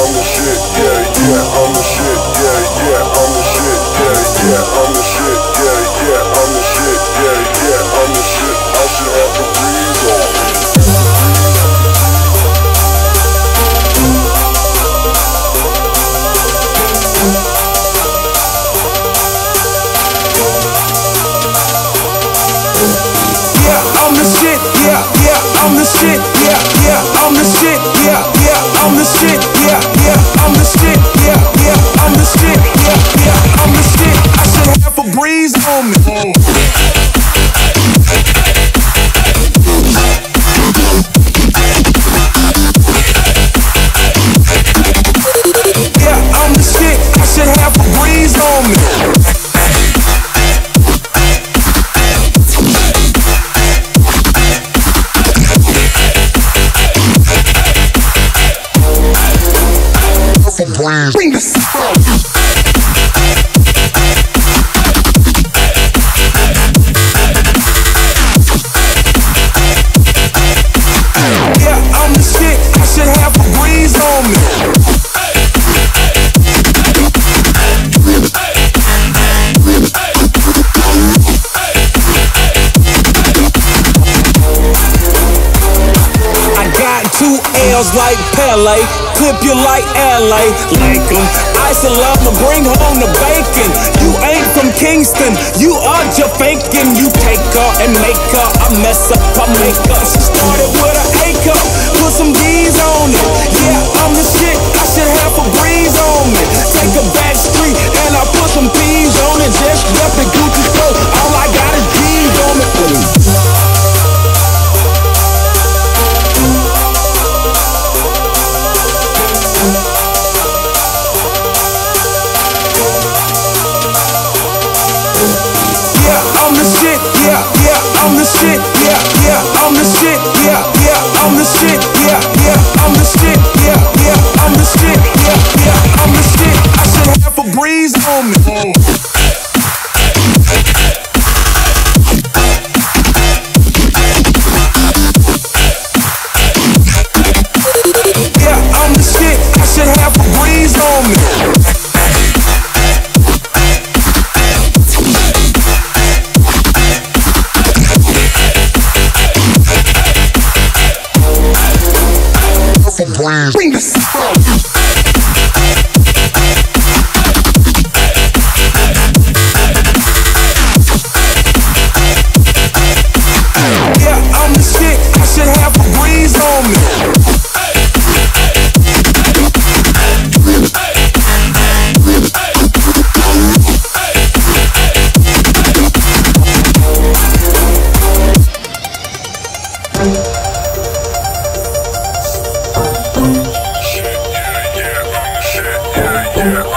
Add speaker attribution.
Speaker 1: I'm the shit, yeah, yeah, I'm the shit, yeah, yeah, I'm the shit, yeah, yeah, I'm the shit, yeah, yeah, I'm the shit, yeah, yeah, I'm the shit. I should have Febreze on me.
Speaker 2: I'm the shit, yeah, yeah, I'm the shit, yeah, yeah, I'm the shit, yeah, yeah, I'm the shit, yeah, yeah, I'm the shit, yeah, yeah, I'm the shit, yeah, yeah, I'm the shit. I should have Febreze on me. Yeah, I'm the shit. I should have Febreze on me. Bring this. Yeah, I'm the shit. I should have Febreze on me. I got 2 L's like Pele, clip you like LA, like 'em. Ice and lava, bring home the bacon. You ain't from Kingston, you are just faking. You take her and make her, I mess up her makeup. She started with an A cup, put some D's on it. Yeah, I'm the shit, I should have Febreze on me. Take a back street and I put some P's on it. Just left the Gucci store, all I got is G's on me. I'm the shit, yeah, yeah, I'm the shit, yeah, yeah, I'm the shit, yeah, yeah, I'm the shit, yeah, yeah, I'm the shit, yeah, yeah, I'm the shit, yeah, yeah, I'm the shit. I should have Febreze on me. Yeah, I'm the shit. I should have Febreze on me. Bring this. Yeah, I'm the shit. I should have Febreze on me.
Speaker 1: Yeah.